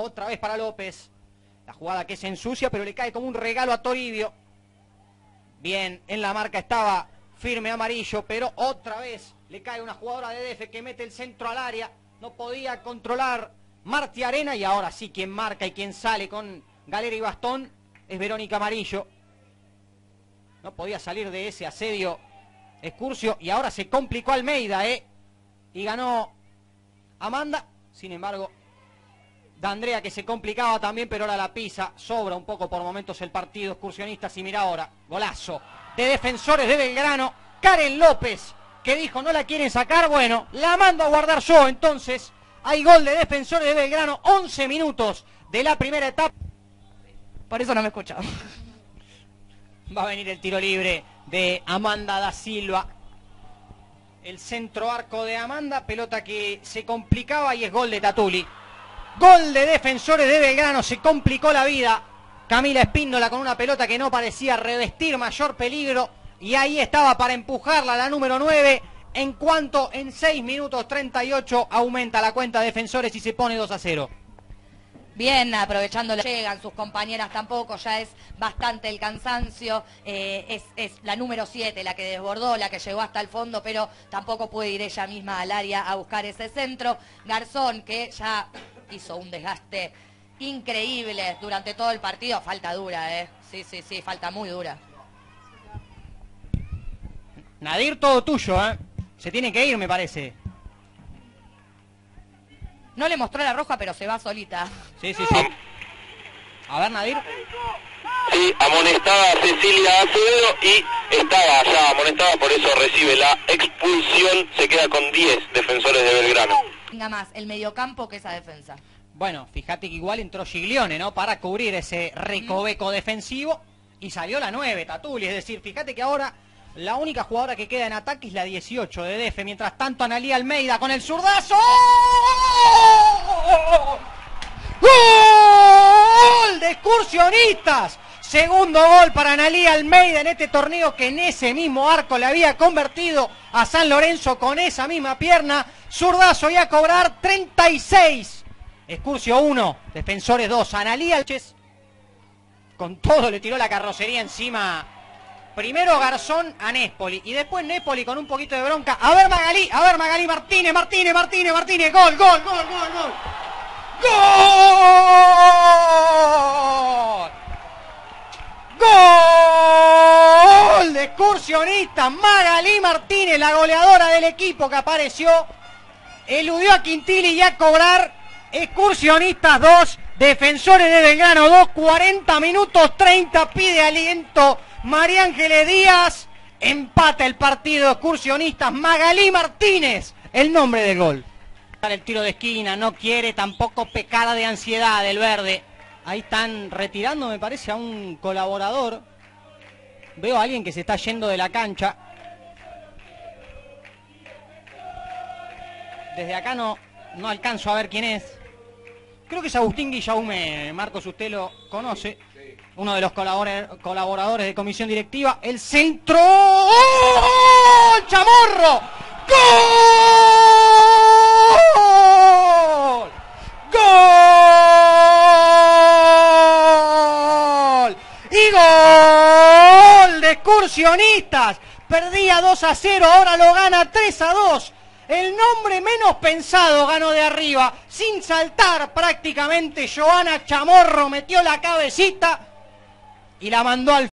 otra vez para López. La jugada que se ensucia, pero le cae como un regalo a Toribio. Bien, en la marca estaba firme Amarillo, pero otra vez le cae una jugadora de DF que mete el centro al área. No podía controlar Marti Arena y ahora sí quien marca y quien sale con galera y bastón es Verónica Amarillo. No podía salir de ese asedio Escurcio y ahora se complicó Almeida, y ganó Amanda. Sin embargo, D'Andrea que se complicaba también, pero ahora la pisa. Sobra un poco por momentos el partido Excursionistas y mira ahora, golazo de Defensores de Belgrano. Karen López que dijo no la quieren sacar, bueno, la mando a guardar yo. Entonces hay gol de Defensores de Belgrano, 11 minutos de la primera etapa. Por eso no me escuchaba. Va a venir el tiro libre de Amanda da Silva. El centro arco de Amanda, pelota que se complicaba y es gol de Tatuli. Gol de Defensores de Belgrano, se complicó la vida Camila Espíndola con una pelota que no parecía revestir mayor peligro. Y ahí estaba para empujarla la número 9. En cuanto en 6 minutos 38 aumenta la cuenta de Defensores y se pone 2-0. Bien, aprovechando, llegan sus compañeras tampoco, ya es bastante el cansancio, es la número 7 la que desbordó, la que llegó hasta el fondo, pero tampoco puede ir ella misma al área a buscar ese centro. Garzón, que ya hizo un desgaste increíble durante todo el partido, falta dura, sí, falta muy dura. Nadir, todo tuyo, se tiene que ir, me parece. No le mostró la roja, pero se va solita. Sí. A ver, Nadir. Sí, amonestada Cecilia Acevedo y estaba ya amonestada, por eso recibe la expulsión. Se queda con 10 Defensores de Belgrano. Venga más el mediocampo que esa defensa. Bueno, fíjate que igual entró Giglione, ¿no? Para cubrir ese recoveco defensivo. Y salió la 9, Tatuli. Es decir, fíjate que ahora la única jugadora que queda en ataque es la 18 de DF. Mientras tanto, Analía Almeida con el zurdazo. ¡Gol de Excursionistas! Segundo gol para Analía Almeida en este torneo, que en ese mismo arco le había convertido a San Lorenzo con esa misma pierna. Zurdazo y a cobrar 36. Excursio 1, Defensores 2. Analía con todo le tiró la carrocería encima. Primero Garzón a Nespoli y después Nespoli con un poquito de bronca. A ver Magalí Martínez. Gol. ¡Gol de Excursionistas! Magalí Martínez, la goleadora del equipo que apareció, eludió a Quintili y a cobrar. Excursionistas 2, Defensores de Belgrano 2, 40 minutos 30, pide aliento María Ángeles Díaz. Empata el partido Excursionistas. Magalí Martínez, el nombre del gol. El tiro de esquina, no quiere tampoco pecada de ansiedad del verde. Ahí están retirando, me parece, a un colaborador. Veo a alguien que se está yendo de la cancha. Desde acá no alcanzo a ver quién es. Creo que es Agustín Guillaume. Marcos, usted lo conoce. Uno de los colaboradores de comisión directiva. El centro. ¡Oh! ¡Chamorro! ¡Gol! ¡Gol! ¡Y gol de Excursionistas! Perdía 2-0, ahora lo gana 3-2. El nombre menos pensado ganó de arriba, sin saltar prácticamente. Joana Chamorro metió la cabecita y la mandó al